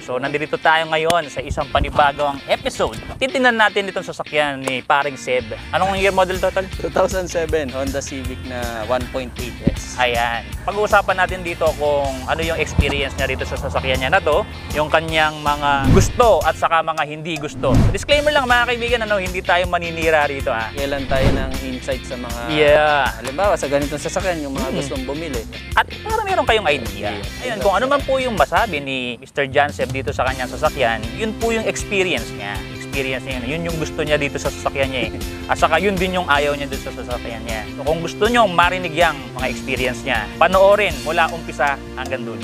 So nandito tayo ngayon sa isang panibagong episode. Titingnan natin itong sasakyan ni paring Seb. Anong year model total? 2007 Honda Civic na 1.8S. Ayan. Pag-uusapan natin dito kung ano yung experience niya dito sa sasakyan niya na to, yung kanyang mga gusto at saka mga hindi gusto. Disclaimer lang mga kaibigan, hindi tayo maninira rito ha. Kailan tayo ng insight sa mga, halimbawa sa ganitong sasakyan, yung mga gustong bumili. At para meron kayong idea. Ayun, kung ano man po yung masabi ni Mr. John Seb dito sa kanyang sasakyan, yun po yung experience niya. Yun yung gusto niya dito sa sasakyan niya At saka yun din yung ayaw niya dito sa sasakyan niya. So kung gusto niyo marinig yung mga experience niya, panoorin mula umpisa hanggang dulo.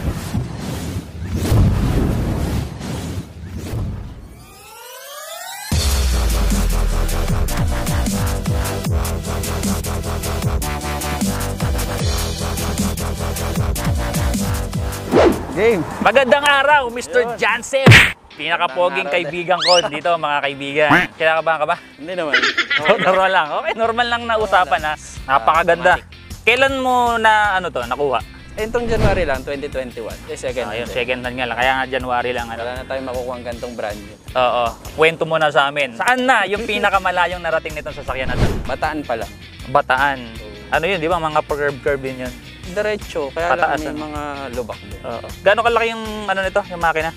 Game! Magandang araw, Mr. John Seb! Pinaka-poging kaibigan ko dito, mga kaibigan. Kinakabahan ka ba? Hindi naman. Normal lang. Okay, normal lang na usapan ha. Napakaganda. Kailan mo na nakuha? Itong January lang, 2021. Second hand. Second hand nga lang. Kaya nga January lang. Wala na tayong makukuha ang gantong brand new. Oo. Kwento mo na sa amin. Saan na yung pinakamalayong narating nitong sasakyan natin? Bataan pa lang. Bataan. Ano yun, di ba? Mga curve din yun. Diretso, kaya Pataas, lang may mga lubak doon. Oo. Gano'ng kalaki yung nito, yung makina?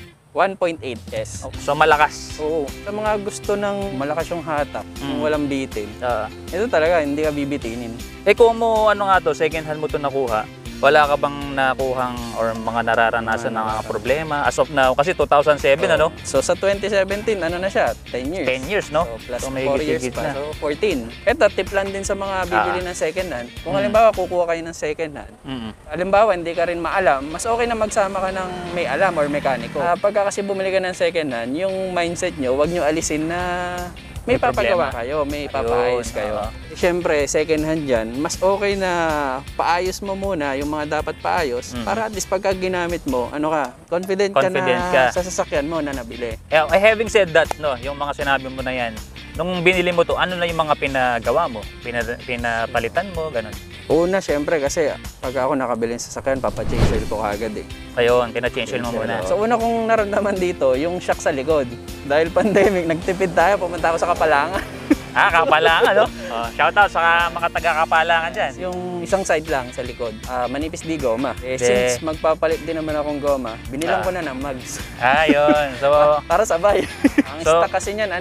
1.8S. So malakas. Oo. Sa mga gusto ng malakas yung hatak, yung walang bitin, Oo. ito talaga, hindi ka bibitinin. Kung mo, second hand mo to nakuha, wala ka bang nakuhang or mga nararanasan na mga problema as of now? Kasi 2007, So sa 2017, na siya? 10 years. 10 years, no? So plus So, 4 may years higit-higit pa. na. So 14. Ito, tip lang din sa mga bibili ng second hand. Kung halimbawa, kukuha kayo ng second hand, halimbawa, hindi ka rin maalam, mas okay na magsama ka ng may alam or mekaniko. Pagka kasi bumili ka ng second hand, yung mindset nyo, wag nyo alisin na may papagawa kayo, may papaayos kayo. Siyempre, second hand dyan, mas okay na paayos mo muna yung mga dapat paayos para at least pagka ginamit mo, confident ka sa sasakyan mo na nabili. Having said that, yung mga sinabi mo na yan, nung binili mo to, ano na yung mga pinagawa mo? Pinapalitan mo, ganun? Una, siyempre, kasi pag ako nakabili ng sasakyan, papachange oil ko kagad Ayun, pina-change oil mo muna. So una kong naramdaman dito, yung shock sa likod. Dahil pandemic, nagtipid tayo, pumunta ako sa Kapalangan. Kapalangan, no? Shoutout sa mga taga-Kapalangan dyan. Yung isang side lang sa likod, manipis di goma. Since magpapalit din naman akong goma, binilang ko na ng mags. Ayun. So, para sabay. Ang stock kasi niyan,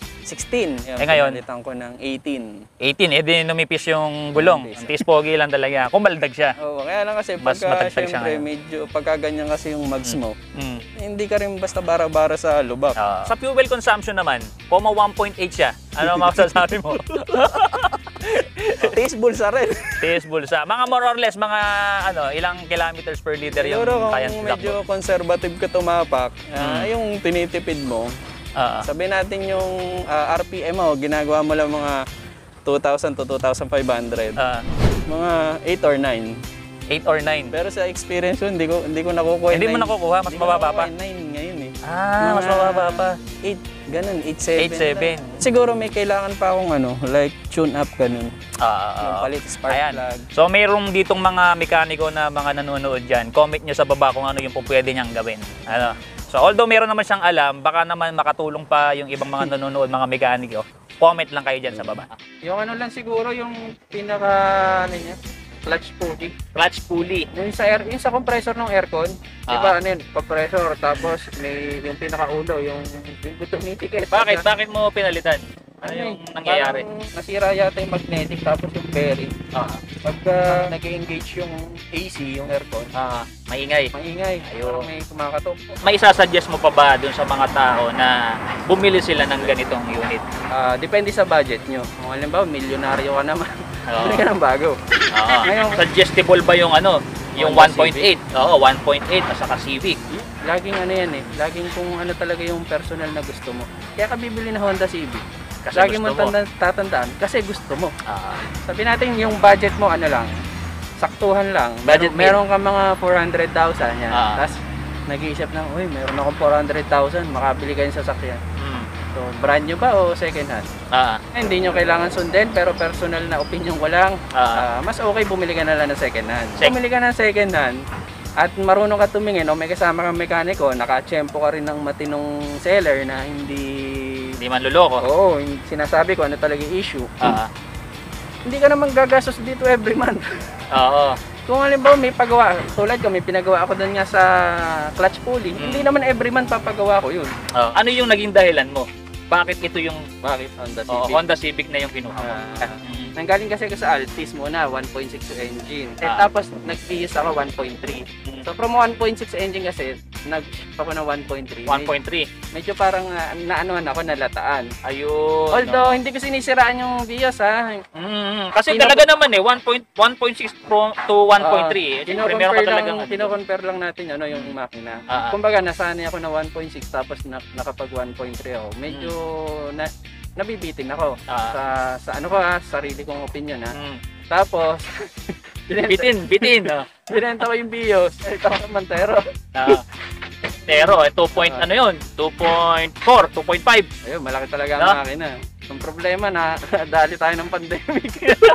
16. Ngayon? Pinalitan ko ng 18. 18, di numipis yung gulong. Ang tiis-pogi lang talaga. Kumaldag siya. Oo, kaya lang kasi Mas pagka matagtag siya syempre medyo pagka ganyan kasi yung mags mo, hindi ka rin basta bara-bara sa lubak. Sa fuel consumption naman, 1.8 siya. Ano masasabi mo? Taste bulsa rin. Taste bulsa. Mga more or less, mga ilang kilometers per liter yung Siguro kayang kung medyo conservative ka tumapak, yung tinitipid mo, sabihin natin yung RPM mo, ginagawa mo lang mga 2,000 to 2,500. Mga 8 or 9. 8 or 9. Pero sa experience yun, hindi ko nakukuha. Hindi mo nakukuha, mas mababa pa. 9 ngayon mas mababa pa. 8, ganun, 8.7. 8.7. Siguro may kailangan pa akong like tune up ganun. Yung palit spark plug. So mayroong ditong mga mekaniko na mga nanonood dyan. Comment nyo sa baba kung ano yung pwede niyang gawin. So although meron naman siyang alam, baka naman makatulong pa yung ibang mga nanonood, mga mekaniko. Comment lang kayo dyan sa baba. Yung lang siguro yung pinaka niya, clutch pulley. Clutch pulley. Yung sa compressor ng aircon, di ba compressor, tapos may yung pinakaulo, yung tumitikit. Bakit mo pinalitan? Ano yung nangyayari? Nasira yata yung magnetic tapos yung bearing. Pagka nag-engage yung AC, yung aircon, maingay. Ayun. May kumakatok. May isasuggest mo pa ba dun sa mga tao na bumili sila ng ganitong unit? Depende sa budget nyo. Kung halimbawa, milyonaryo ka naman, bili ka ng bago. Ngayon, suggestible ba yung yung 1.8? Oo, 1.8 at saka Civic. Laging laging kung talaga yung personal na gusto mo. Kaya ka bibili ng Honda Civic. Kasi lagi mo tatandaan kasi gusto mo. Sabi natin yung budget mo lang, saktuhan lang. Meron ka mga 400,000 yan. Tapos nag-iisip na, meron akong 400,000, makabili kayo sa sasakyan. So, brand new ba o second hand? Hindi nyo kailangan sundin, pero personal na opinion ko lang. Mas okay bumili ka na lang ng second hand. Bumili ka ng second hand, at marunong ka tumingin o may kasama kang mekaniko, nakatsyempo ka rin ng matinong seller na hindi man luloko. Oo, yung sinasabi ko ano talaga yung issue. Hindi ka naman gagastos dito every month. Oo. Kung halimbawa may pagawa, tulad ko may pinagawa ako doon nga sa clutch pulley, hindi naman every month papagawa ko yun. Ano yung naging dahilan mo? Bakit ito yung Honda Civic? Honda Civic na yung kinuha mo? Nanggaling kasi ako sa Altis muna, 1.6 engine. Tapos nag-PS ako 1.3. So from 1.6 engine kasi, nag-shift ako ng 1.3. 1.3? Medyo parang naanuhan ako, nalataan. Ayun. Although, hindi ko sinisiraan yung Vios ha. Kasi talaga naman 1.6 Pro to 1.3 Siyempre meron ka talagang kino-compare lang natin yung makina. Kumbaga, nasanay ako na 1.6 tapos nakapag 1.3 ako. Medyo nabibitin ako sa ano ko sarili kong opinion ha. Tapos bitin. binenta ko yung Vios, ito ako Montero. Pero 2.4, 2.5. Ayun, malaki talaga ang makina. Ang problema na dali tayo ng pandemic.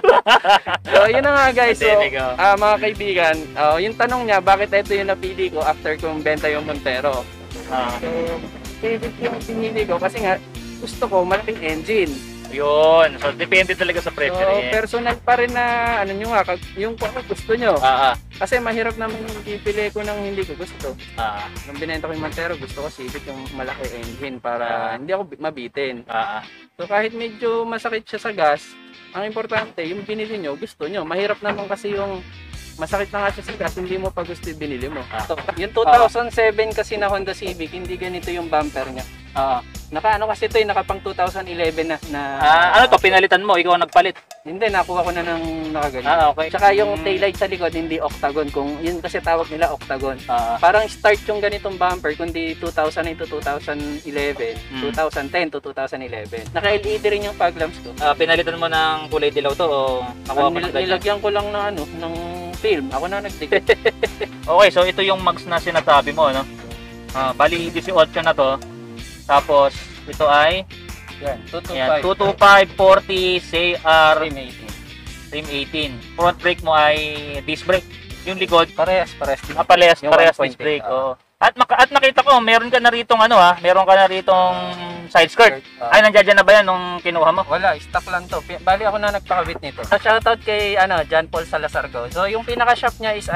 So, yun na nga guys. So, mga kaibigan, yung tanong niya, bakit ito yung napili ko after kong benta yung Montero? So, Civic yung pinili ko kasi nga gusto ko malaking engine. Yun. So, depende talaga sa preference. So, personal pa rin na, ano nyo nga, yung kung ano gusto nyo. Kasi mahirap naman yung pipili ko ng hindi ko gusto. Nung binenta ko yung Montero, gusto ko Civic yung malaki engine para hindi ako mabitin. So, kahit medyo masakit siya sa gas, ang importante, yung binili nyo, gusto nyo. Mahirap naman kasi yung masakit na nga siya sa gas, hindi mo pa gusto yung binili mo. So, yung 2007 kasi na Honda Civic, hindi ganito yung bumper niya. Naka-ano kasi ito nakapang 2011 na. Ano to, pinalitan mo? Ikaw ang nagpalit? Hindi, nakuha ko na ng nakaganyan. Okay. Tsaka yung taillight sa likod, hindi octagon. Kung yun kasi tawag nila octagon. Parang start yung ganitong bumper, kundi 2009 to 2011, 2010 to 2011. Naka-LED rin yung fog lamps ko. Pinalitan mo ng kulay dilaw to o nakuha mo ng ganyan? Nilagyan ko lang ng film. Ako na nagdikit. Okay, so ito yung max na sinasabi mo, no? Bali 18 na to. Tapos ito ay yan, 225. 225 40 CR Trim 18. Front brake mo ay disc brake. Yung likod parehas parehas disc brake. At nakita ko meron ka na ritong meron ka na ritong side skirt. Ay nandiyan na ba yan nung kinuha mo? Wala, stock lang to. Bali ako na nagpakabit nito. Shoutout kay John Paul Salazar go. So yung pinaka shop niya is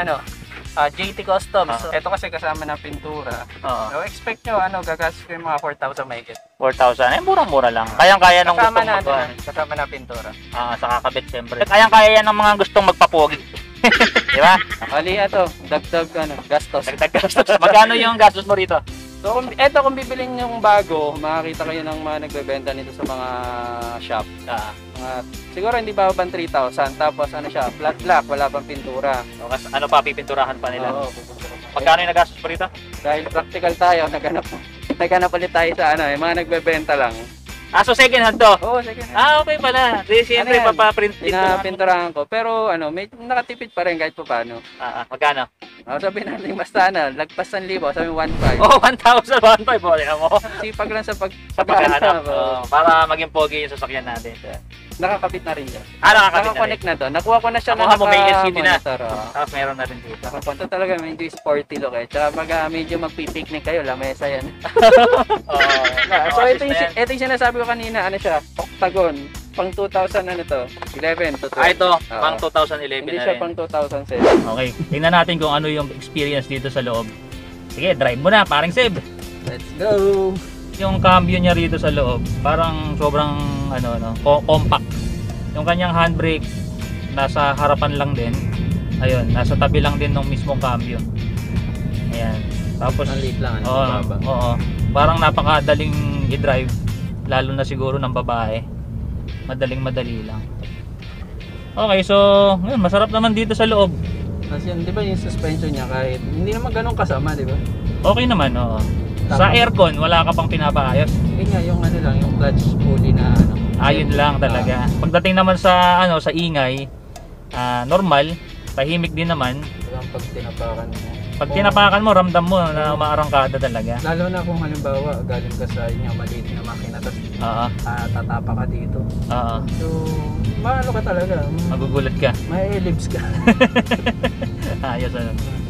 JT Customs. So, ito kasi kasama ng pintura. So, expect nyo, gagastos ko yung mga 4,000 mahigit. 4,000? Murang-mura lang. Kayang-kaya nung gustong kasama na pintura. Sa kakabit, siyempre. Kayang-kaya yan ng mga gustong magpapogi. Di ba? Ali, dagdag gastos. Dagdag gastos. Magkano yung gastos mo rito? So, kung bibilin yung bago, makakita kayo ng mga nagbebenta nito sa mga shop. Siguro hindi ba 3,000. Tapos siya, flat black, wala pang pintura. Ano pa, pipinturahan pa nila? Oo. Magkano yung nagastos mo rito? Dahil practical tayo, naghanap ulit tayo sa yung mga nagbebenta lang. So second hand to? Oo, second hand. Okay pala. Di siyempre papaprint pinapinturahan ko. Pero may nakatipid pa rin kahit pa paano. Magkano? Sabihin natin basta lagpas 1,000, sabi 1,500. 1,000, 1,500. Wala mo. Sipag lang sa paghahanap. Para maging pogi yung sasakyan natin. Nakakabit na rin siya. Nakakabit na to. Nakuha ko na siya na may LCD na. Tapos meron na rin dito. Nakapunta talaga medyo sporty look eh. Tsaka medyo magpipiknik kayo, lamesa yan. So ito yung sinasabi ko kanina, siya, octagon. Pang 2011 to 12. Ito, pang 2011 hindi na siya rin. pang 2007. Okay, tingnan natin kung ano yung experience dito sa loob. Sige, drive mo na, paring Seb. Let's go! Yung cambio niya rito sa loob, parang sobrang compact. Yung kanyang handbrake nasa harapan lang din. Ayun, nasa tabi lang din ng mismong cambio. Ayan. Tapos maliit lang Oo. Parang napakadaling i-drive lalo na siguro ng babae. Madali lang. Okay, so ngayon, masarap naman dito sa loob. Kasi di ba yung suspension niya kahit hindi naman ganun kasama, di ba? Okay naman, oo. Sa aircon, wala ka pang pinapaayos? Yun nga, yung lang, yung clutch pulley na Ayun lang talaga. Pagdating naman sa sa ingay, normal, tahimik din naman. Pag tinapakan mo. Pag tinapakan mo, ramdam mo na umaarangkada talaga. Lalo na kung halimbawa, galing ka sa maliit na makina, tapos tatapa ka dito. So, maano ka talaga. Magugulat ka. May ellipse ka. Ayos .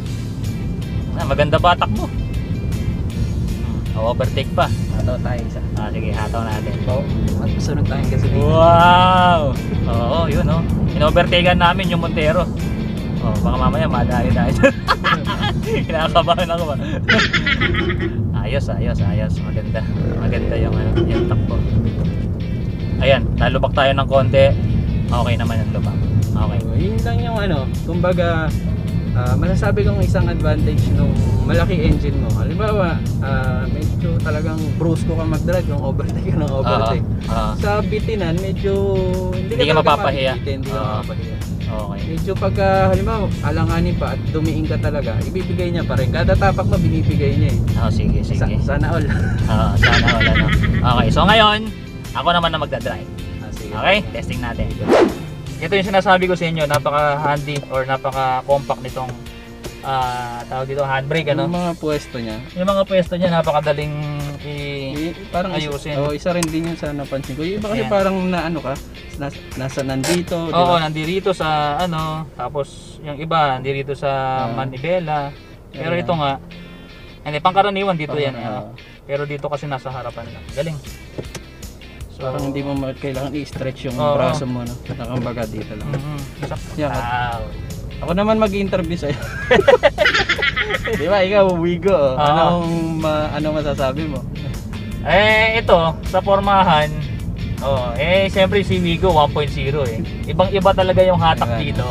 Maganda ba takbo? Overtake pa. Hataw tayo isa. Sige, hataw natin. At sunod tayong gasolina. Wow! Oo, yun oh. In-overtakean namin yung Montero. Baka mamaya madali tayo. Kinakabahan ako ba? Ayos. Maganda. Maganda yung takbo. Ayan, nalubak tayo ng konti. Okay naman yung lubak. Okay. Yun lang yung kumbaga, masasabi kong isang advantage nung malaki engine mo. Halimbawa, medyo talagang brusco ka mag-drive, yung overtake ka ng overtake. Sa bitinan, medyo hindi ka mapapahiya. Hindi ka mapapahiya. Okay. Medyo pagka, halimbawa, alanganin pa at dumiin ka talaga, ibibigay niya pa rin. Kada tapak mo, binibigay niya eh. Sige. Sana all. Sana all ano. Okay, so ngayon, ako naman na magdadrive. Sige. Okay, testing natin. Ito yung sinasabi ko sa inyo, napaka-handy or napaka-compact nitong tawag dito, handbrake, ano? Yung mga pwesto niya. Yung mga pwesto niya, napakadaling parang ayusin. Isa rin din yun sa napansin ko. Yung iba kasi Ayan. parang nasa nandito, di Oo, ba? nandito sa tapos yung iba nandito sa manibela. Pero Ayan. ito nga, hindi, pangkaraniwan dito yan. Oo. Pero dito kasi nasa harapan lang. Galing. So, Parang hindi mo kailangan i-stretch yung Oo. braso mo, no? Nakambaga dito lang. Yan. Wow. Ako naman mag-interview sa'yo. Di ba, ikaw, Wigo. Ano masasabi mo? Ito, sa formahan, siyempre si Wigo 1.0 eh. Ibang-iba talaga yung hatak Ayan. dito.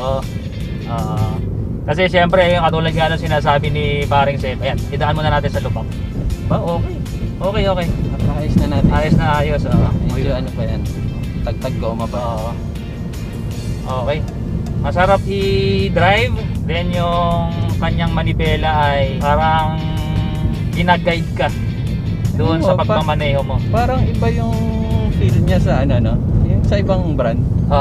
Kasi siyempre, yung katulad nga ng sinasabi ni Paring Seb, ayan, idaan muna natin sa lubak. Okay. Ayos na natin. Ayos. Medyo ano pa yan. Tagtag goma pa. Okay. Masarap i-drive. Then yung kanyang manibela ay parang ginaguide ka doon sa pagmamaneho mo. Parang iba yung feel niya sa yung sa ibang brand.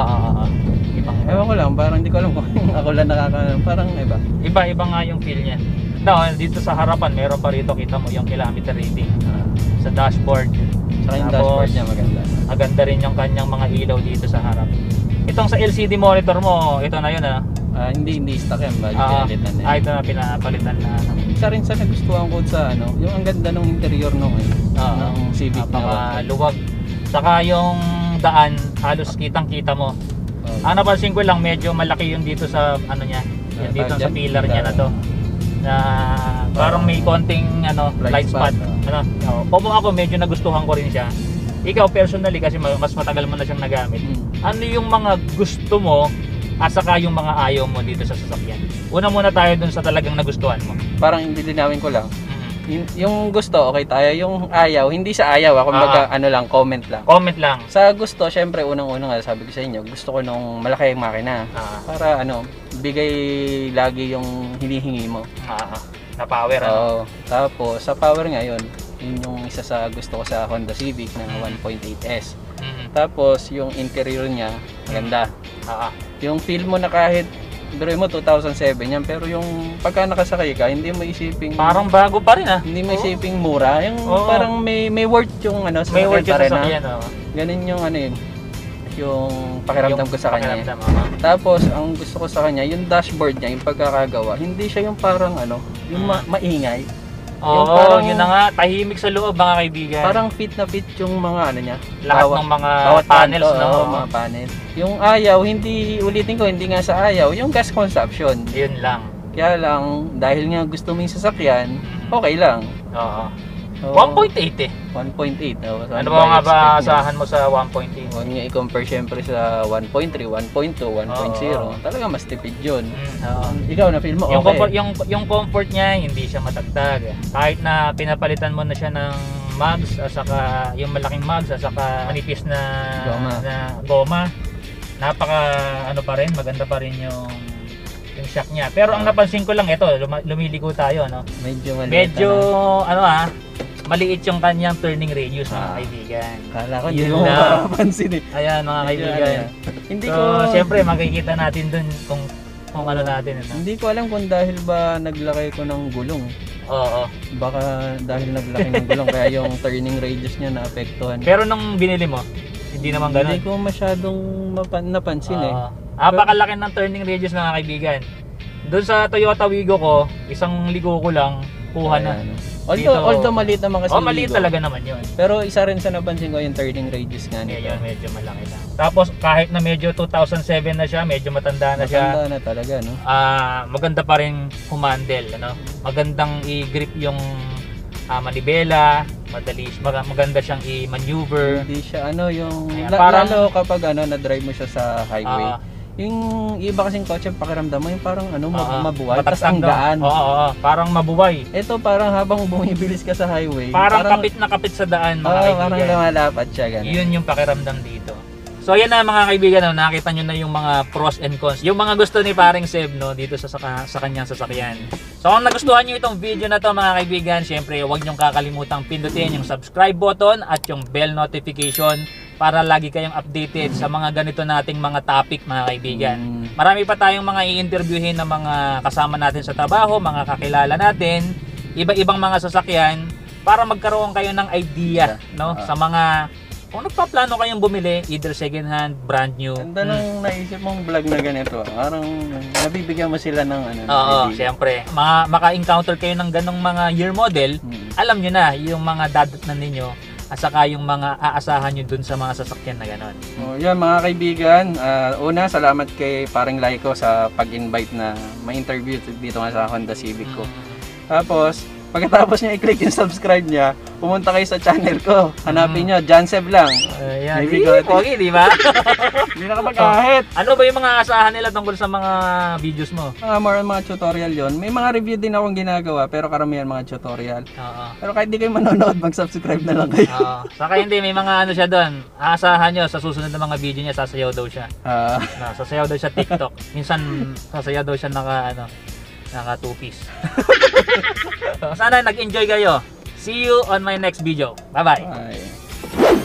Ewan ko lang, parang hindi ko alam kung ako lang parang iba. Iba nga yung feel niya. Dito sa harapan, meron pa rito, kita mo yung kilometer rating sa dashboard. Saka yung Tapos, dashboard niya maganda. Maganda rin yung kanyang mga ilaw dito sa harap. Itong sa LCD monitor mo, ito na yun Hindi stock yan, pinalitan na. Ito na pinapalitan na. Isa rin sa nagustuhan ko sa yung ang ganda ng interior nung Civic na. Luwag. Saka yung daan, halos kitang-kita mo. Ang napansin ko lang, medyo malaki yung dito sa niya. Yung dito sa pillar niya na to. Na parang may konting light spot. Como ako, medyo nagustuhan ko rin siya. Ikaw personally, kasi mas matagal mo na siyang nagamit. Ano yung mga gusto mo at saka yung mga ayaw mo dito sa sasakyan? Una muna tayo dun sa talagang nagustuhan mo. Parang hindi linawin ko lang. Yung gusto, okay tayo. Yung ayaw, hindi sa ayaw. Kumbaga, comment lang. Comment lang. Sa gusto, syempre, unang-unang sabi ko sa inyo, gusto ko nung malaki yung makina. Para bigay lagi yung hinihingi mo. Na power, Tapos, sa power ngayon, yun yung isa sa gusto ko sa Honda Civic na 1.8S. Tapos, yung interior niya, maganda. Yung feel mo na kahit, pero mo 2007 yan, pero yung pagka nakasakay ka, hindi mo isiping parang bago pa rin Hindi mo isiping mura, yung parang may worth yung may worth yung sasakyan. Ganun yung yung pakiramdam ko sa kanya. Tapos, ang gusto ko sa kanya, yung dashboard niya, yung pagkakagawa, hindi siya yung parang yung maingay. Yun na nga, tahimik sa loob mga kaibigan. Parang fit na fit yung mga niya. Lahat ng mga panels, mga panel. Yung ayaw, ulitin ko, hindi nga sa ayaw, yung gas consumption. Yun lang. Kaya lang, dahil nga gusto mo yung sasakyan, okay lang. 1.8 eh. 1.8. Ano ba nga ba asahan mo sa 1.8? Huwag niya i-compare syempre sa 1.3, 1.2, 1.0. Talaga mas tipid yun. Ikaw na feel mo okay. Yung comfort niya, hindi siya matagtag. Kahit na pinapalitan mo na siya ng mags, saka yung malaking mags, saka manipis na goma. Napaka pa rin, maganda pa rin yung shock niya. Pero ang napansin ko lang ito, lumiligo tayo, Medyo maliit yung kanyang turning radius, mga kaibigan. Kala ko hindi mo mapapansin eh. Ayan, mga kaibigan. Hindi ko siyempre makikita natin dun kung natin. Hindi ko alam kung dahil ba naglaki ko ng gulong. Baka dahil naglaki ng gulong kaya yung turning radius niya naapektuhan. Pero nung binili mo, hindi naman gano'n. Hindi ko masyadong napansin eh. Napakalaki ng turning radius, mga kaibigan. Doon sa Toyota Wigo ko, isang ligo ko lang, kuha na. Although maliit naman kasi maliit ligo. talaga naman yun. Pero isa rin sa napansin ko yung turning radius nga nito. Yun, medyo malaki lang. Tapos kahit na medyo 2007 na siya, medyo matanda na siya. Matanda na talaga, no? Maganda pa rin humandle, ano? Magandang i-grip yung manibela, maganda siyang i-maneuver. Hindi siya yung Ayan, parang- lalo kapag na-drive mo siya sa highway. Yung iba kasing kotse pakiramdam mo yung parang mabuhay, tapos ang gaan. Oo, parang mabuhay. Ito parang habang bumibilis ka sa highway, Parang kapit na kapit sa daan, mga kaibigan. parang lumalapat siya ganun. Yun yung pakiramdam dito. So yan na mga kaibigan, no, nakita nyo na yung mga pros and cons. Yung mga gusto ni paring Seb, no, dito sa kanyang sasakyan. So kung nagustuhan nyo itong video na to mga kaibigan, syempre huwag nyo kakalimutang pindutin yung subscribe button at yung bell notification para lagi kayong updated sa mga ganito nating mga topic mga kaibigan. Marami pa tayong mga i-interviewin na mga kasama natin sa trabaho, mga kakilala natin, iba-ibang mga sasakyan para magkaroon kayo ng idea, no, sa mga kung nagpaplano kayong bumili, either second hand, brand new. Ganda nung naisip mong vlog na ganito. Parang nabibigyan mo sila ng Oo, idea. siyempre. Maka-encounter kayo ng ganong mga year model, alam nyo na yung mga dadatnan ninyo at saka yung mga aasahan nyo dun sa mga sasakyan na ganon. Yan mga kaibigan, una salamat kay paring Laiko sa pag-invite na ma-interview dito nga sa Honda Civic ko. Tapos, pagkatapos niya i-click yung subscribe niya, pumunta kayo sa channel ko. Hanapin niyo, Janseb lang. Ayan, May bigote. pogi, di ba? Hindi na kapag-ahit. Ano ba yung mga aasahan nila tungkol sa mga videos mo? Mga tutorial yon. May mga review din akong ginagawa, pero karamihan mga tutorial. Oo. Pero kahit di kayo manonood, mag-subscribe na lang kayo. Oo. Saka hindi, may mga ano siya doon. Aasahan nyo, sa susunod na mga video niya, sasayaw daw siya. Sasayaw daw siya TikTok. Minsan, sasayaw daw siya naka two-piece. So, sana nag-enjoy kayo. See you on my next video. Bye-bye. Bye.